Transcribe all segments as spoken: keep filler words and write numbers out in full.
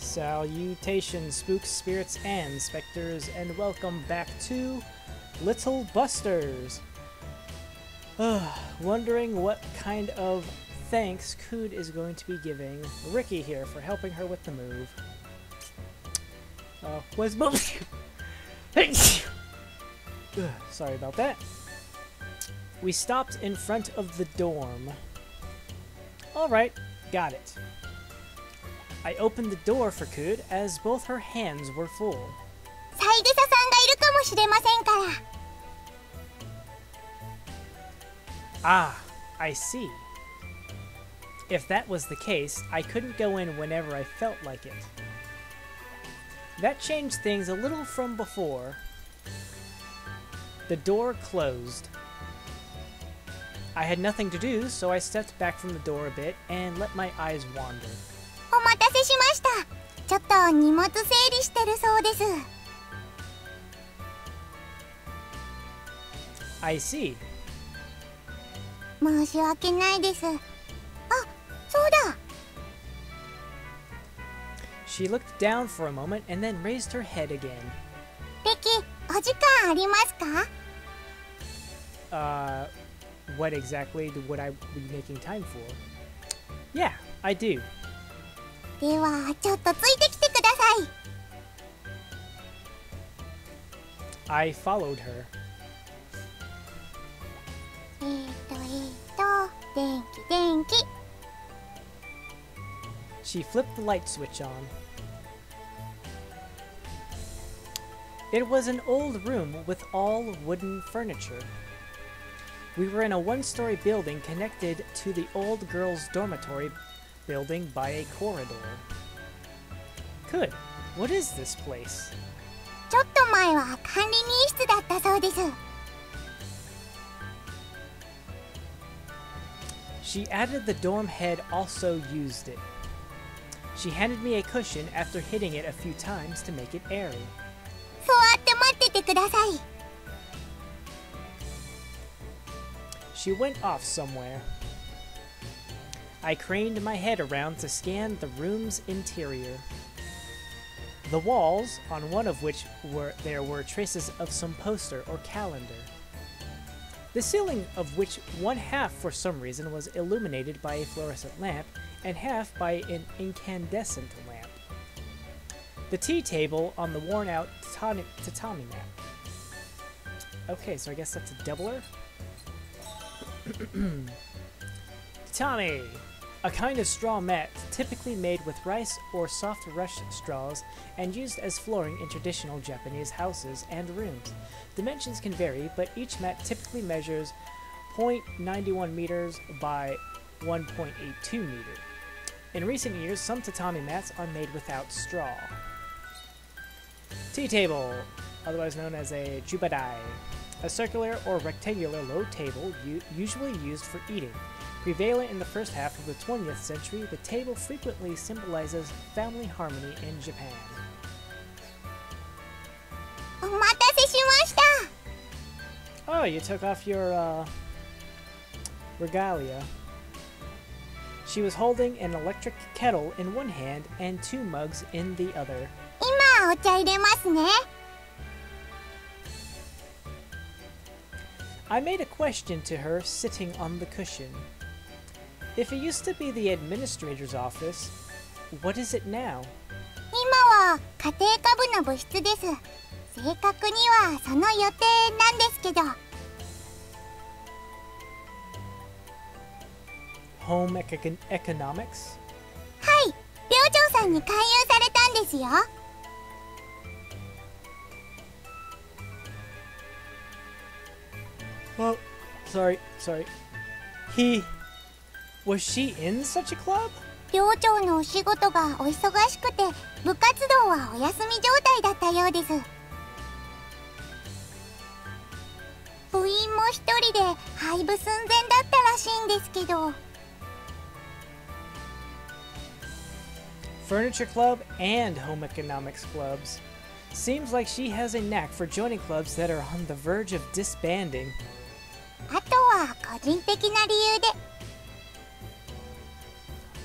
Salutations, spooks, spirits, and specters, and welcome back to Little Busters. Uh, wondering what kind of thanks Cood is going to be giving Riki here for helping her with the move. Uh, what's move? Sorry about that. We stopped in front of the dorm. Alright, got it. I opened the door for Cood as both her hands were full. Ah, I see. If that was the case, I couldn't go in whenever I felt like it. That changed things a little from before. The door closed. I had nothing to do, so I stepped back from the door a bit and let my eyes wander. I see. She looked down for a moment and then raised her head again. Uh, what exactly would I be making time for? Yeah, I do. I followed her. She flipped the light switch on. It was an old room with all wooden furniture. We were in a one-story building connected to the old girls' dormitory building by a corridor. Good. What is this place? She added the dorm head also used it. She handed me a cushion after hitting it a few times to make it airy. She went off somewhere. I craned my head around to scan the room's interior. The walls, on one of which were there were traces of some poster or calendar. The ceiling of which one half for some reason was illuminated by a fluorescent lamp and half by an incandescent lamp. The tea table on the worn-out tatami, tatami mat. Okay, so I guess that's a doubler? Tatami! A kind of straw mat typically made with rice or soft rush straws and used as flooring in traditional Japanese houses and rooms. Dimensions can vary, but each mat typically measures zero point nine one meters by one point eight two meters. In recent years, some tatami mats are made without straw. Tea table, otherwise known as a jubadai. A circular or rectangular low table usually used for eating. Prevalent in the first half of the twentieth century, the table frequently symbolizes family harmony in Japan. Oh, you took off your, uh, regalia. She was holding an electric kettle in one hand and two mugs in the other. I made a question to her sitting on the cushion. If it used to be the administrator's office, what is it now? Home econ economics? Oh, sorry, sorry. He... Was she in such a club? Furniture club and home economics clubs. Seems like she has a knack for joining clubs that are on the verge of disbanding.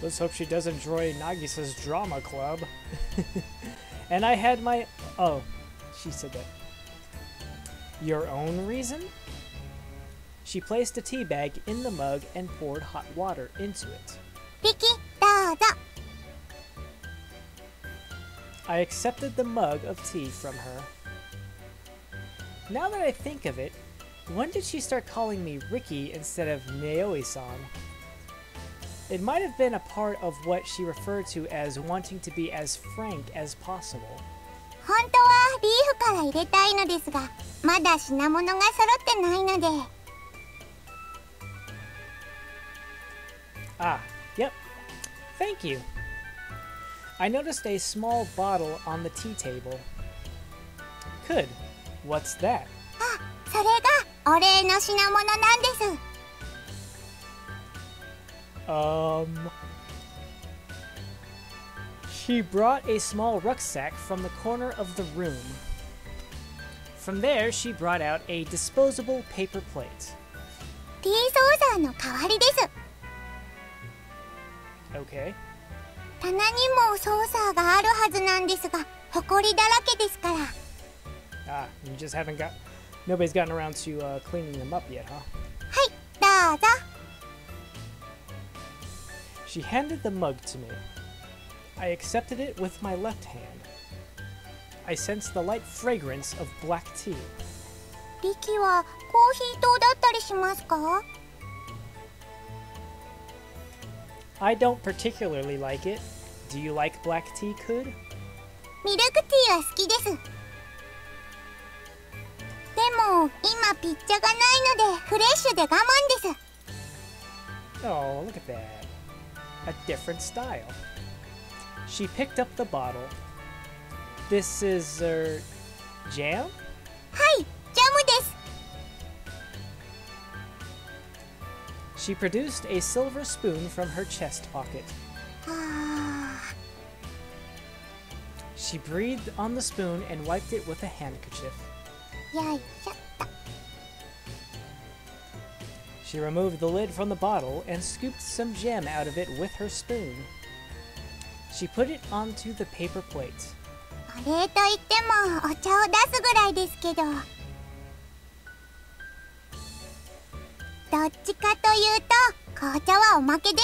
Let's hope she doesn't join Nagisa's drama club. And I had my... Oh, she said that. Your own reason? She placed a tea bag in the mug and poured hot water into it. Riki, どうぞ. I accepted the mug of tea from her. Now that I think of it, when did she start calling me Riki instead of Naoi-san? It might have been a part of what she referred to as wanting to be as frank as possible. 本当はリーフから入れたいのですが、まだ品物が揃ってないので。 Ah, yep. Thank you. I noticed a small bottle on the tea table. Good. What's that? あ、それがお礼の品物なんです。 Um... She brought a small rucksack from the corner of the room. From there, she brought out a disposable paper plate. ティーソーサーの代わりです。 Okay. 棚にもソーサーがあるはずなんですが、ほこりだらけですから。 Ah, you just haven't got... Nobody's gotten around to uh, cleaning them up yet, huh? はい、どうぞ。 She handed the mug to me. I accepted it with my left hand. I sensed the light fragrance of black tea. リキはコーヒー糖だったりしますか？ I don't particularly like it. Do you like black tea, Kud? ミルクティーは好きです。でも今ピッチャがないのでフレッシュで我慢です。 Oh, look at that. A different style. She picked up the bottle. This is, er, jam? はい、ジャムです。 She produced a silver spoon from her chest pocket. はあ。 She breathed on the spoon and wiped it with a handkerchief. よいしょっと。 She removed the lid from the bottle and scooped some jam out of it with her spoon. She put it onto the paper plate. お礼と言ってもお茶を出すぐらいですけど。どっちかというと紅茶はおまけです。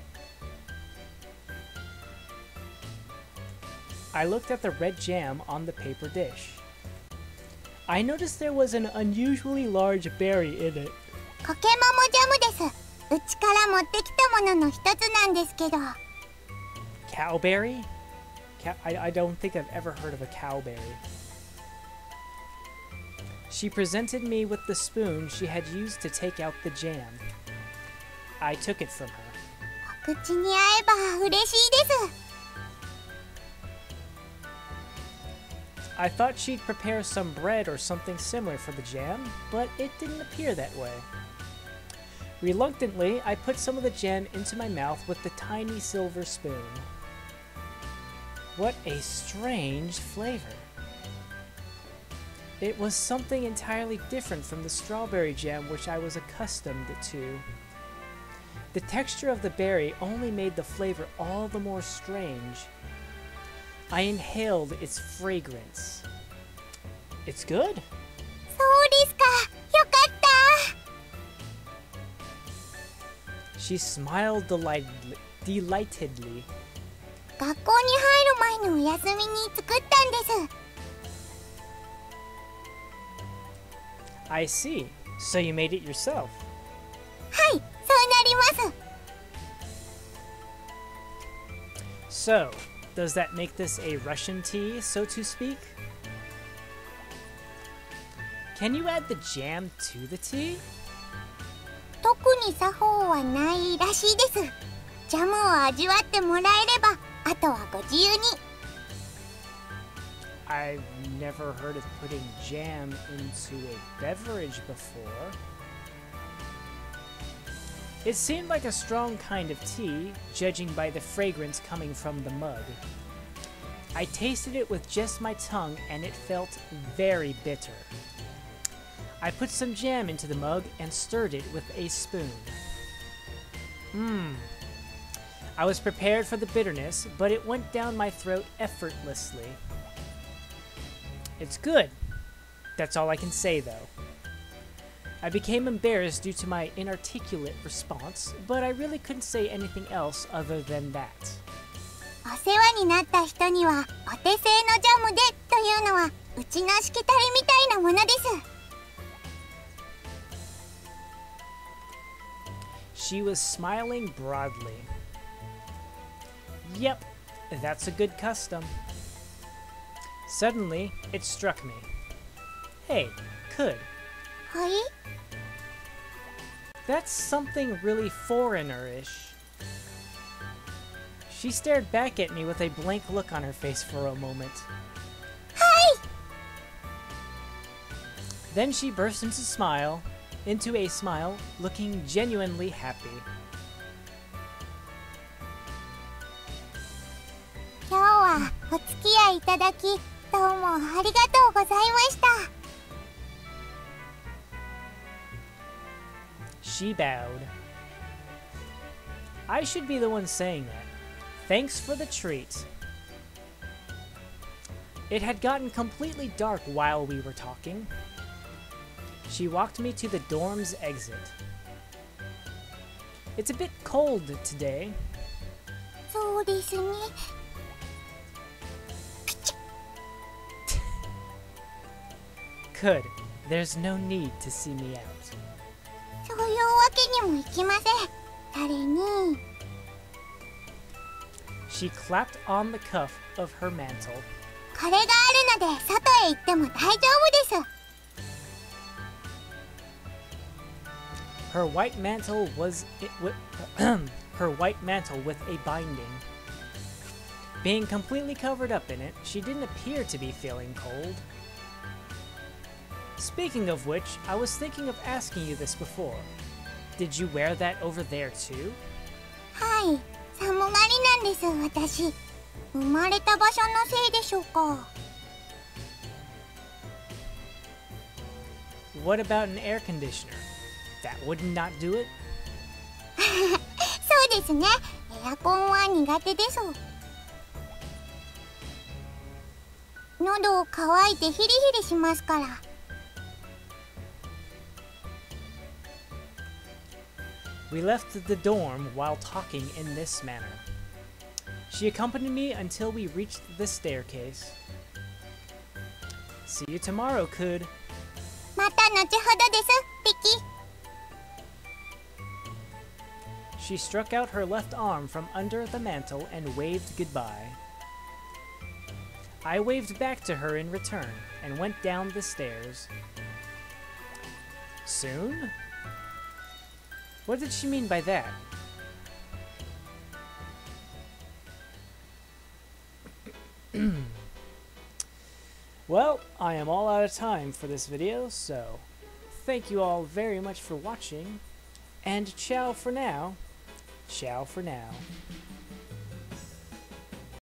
I looked at the red jam on the paper dish. I noticed there was an unusually large berry in it. コケモモジャムです。うちから持ってきたものの一つなんですけど。 Cowberry? Cow I, I don't think I've ever heard of a cowberry. She presented me with the spoon she had used to take out the jam. I took it from her. お口に合えば嬉しいです。 I thought she'd prepare some bread or something similar for the jam, but it didn't appear that way. Reluctantly, I put some of the jam into my mouth with the tiny silver spoon. What a strange flavor. It was something entirely different from the strawberry jam which I was accustomed to. The texture of the berry only made the flavor all the more strange. I inhaled its fragrance. It's good. そうですか。よかった。 She smiled delight delightedly. 学校に入る前のお休みに作ったんです。 I see. So you made it yourself. はい、そうなります。 So, does that make this a Russian tea, so to speak? Can you add the jam to the tea? 特に作法はないらしいです。ジャムを味わってもらえれば、あとはご自由に。 I've never heard of putting jam into a beverage before. It seemed like a strong kind of tea, judging by the fragrance coming from the mug. I tasted it with just my tongue and it felt very bitter. I put some jam into the mug and stirred it with a spoon. Mmm. I was prepared for the bitterness, but it went down my throat effortlessly. It's good. That's all I can say, though. I became embarrassed due to my inarticulate response, but I really couldn't say anything else other than that. お世話になった人にはお手製のジャムでというのはうちのしきたりみたいなものです。 She was smiling broadly. Yep, that's a good custom. Suddenly, it struck me. Hey, could. はい？ That's something really foreigner-ish. She stared back at me with a blank look on her face for a moment. はい！ Then she burst into smile, into a smile, looking genuinely happy. 今日はお付き合いいただきどうもありがとうございました。 She bowed. I should be the one saying that. Thanks for the treat. It had gotten completely dark while we were talking. She walked me to the dorm's exit. It's a bit cold today. そうですね。 Could. There's no need to see me out. そういうわけにもいきません。誰に？ She clapped on the cuff of her mantle. これがあるので外へ行っても大丈夫です。 Her white mantle was it wi her white mantle with a binding. Being completely covered up in it, she didn't appear to be feeling cold. Speaking of which, I was thinking of asking you this before. Did you wear that over there too? はい、寒がりなんです、私。生まれた場所のせいでしょうか。 What about an air conditioner? That would not do it? そうですね。エアコンは苦手です。喉乾いてヒリヒリしますから。 We left the dorm while talking in this manner. She accompanied me until we reached the staircase. See you tomorrow, Could. また後ほどです、リキ。 She struck out her left arm from under the mantle and waved goodbye. I waved back to her in return and went down the stairs. Soon? What did she mean by that? Well, I am all out of time for this video, so thank you all very much for watching, and ciao for now. Ciao for now.